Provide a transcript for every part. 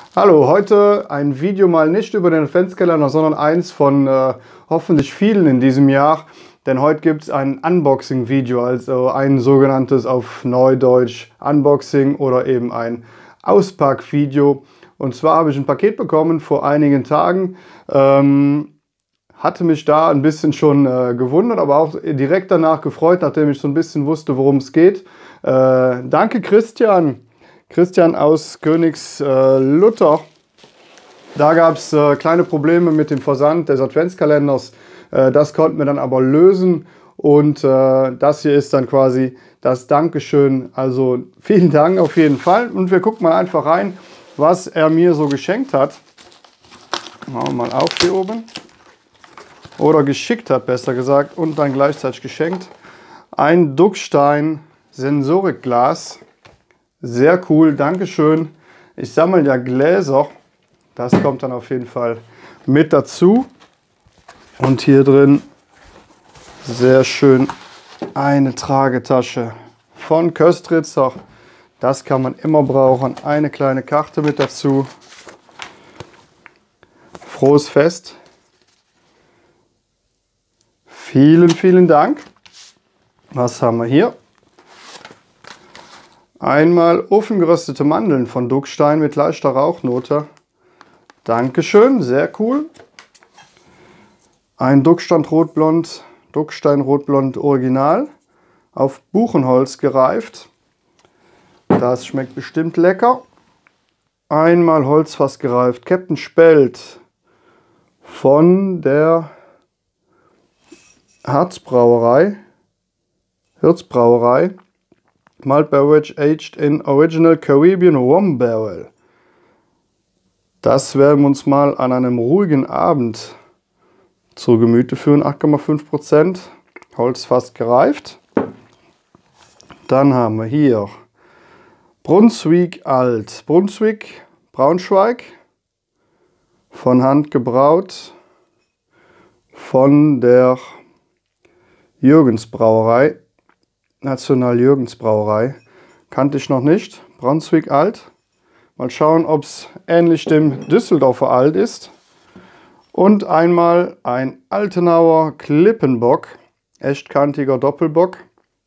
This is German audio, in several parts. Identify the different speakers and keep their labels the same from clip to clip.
Speaker 1: Hallo, heute ein Video mal nicht über den Adventskalender, sondern eins von hoffentlich vielen in diesem Jahr. Denn heute gibt es ein Unboxing-Video, also ein sogenanntes auf Neudeutsch Unboxing oder eben ein Auspack-Video. Und zwar habe ich ein Paket bekommen vor einigen Tagen. Hatte mich da ein bisschen schon gewundert, aber auch direkt danach gefreut, nachdem ich so ein bisschen wusste, worum es geht. Danke Christian. Christian aus Königslutter. Da gab es kleine Probleme mit dem Versand des Adventskalenders. Das konnten wir dann aber lösen. Und das hier ist dann quasi das Dankeschön. Also vielen Dank auf jeden Fall. Und wir gucken mal einfach rein, was er mir so geschenkt hat. Machen wir mal auf hier oben. Oder geschickt hat, besser gesagt. Und dann gleichzeitig geschenkt. Ein Duckstein Sensorikglas. Sehr cool, Dankeschön. Ich sammle ja Gläser. Das kommt dann auf jeden Fall mit dazu. Und hier drin sehr schön eine Tragetasche von Köstritzer. Das kann man immer brauchen. Eine kleine Karte mit dazu. Frohes Fest. Vielen, vielen Dank. Was haben wir hier? Einmal ofengeröstete Mandeln von Duckstein mit leichter Rauchnote. Dankeschön, sehr cool. Ein Duckstein Rotblond Original auf Buchenholz gereift. Das schmeckt bestimmt lecker. Einmal Holzfass gereift, Captain Spelt von der Hirzbrauerei. Malt Beverage aged in Original Caribbean Rum Barrel. Das werden wir uns mal an einem ruhigen Abend zu Gemüte führen. 8,5%. Holzfass gereift. Dann haben wir hier Brunswick Alt. Brunswick, Braunschweig. Von Hand gebraut. Von der Jürgens Brauerei. National Jürgens Brauerei. Kannte ich noch nicht. Brunswick Alt. Mal schauen, ob es ähnlich dem Düsseldorfer Alt ist. Und einmal ein Altenauer Klippenbock. Echtkantiger Doppelbock.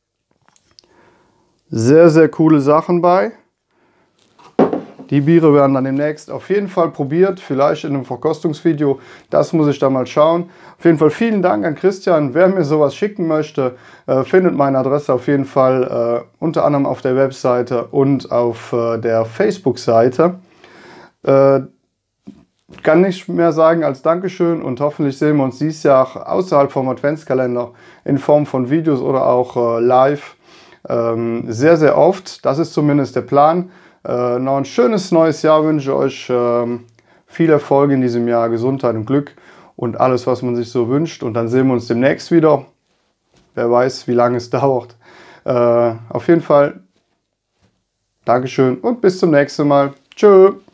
Speaker 1: Sehr, sehr coole Sachen bei. Die Biere werden dann demnächst auf jeden Fall probiert, vielleicht in einem Verkostungsvideo. Das muss ich dann mal schauen. Auf jeden Fall vielen Dank an Christian. Wer mir sowas schicken möchte, findet meine Adresse auf jeden Fall unter anderem auf der Webseite und auf der Facebook-Seite. Kann nicht mehr sagen als Dankeschön und hoffentlich sehen wir uns dieses Jahr außerhalb vom Adventskalender in Form von Videos oder auch live sehr, sehr oft. Das ist zumindest der Plan. Noch ein schönes neues Jahr wünsche ich euch. Viel Erfolg in diesem Jahr, Gesundheit und Glück und alles, was man sich so wünscht. Und dann sehen wir uns demnächst wieder. Wer weiß, wie lange es dauert. Auf jeden Fall Dankeschön und bis zum nächsten Mal. Tschö.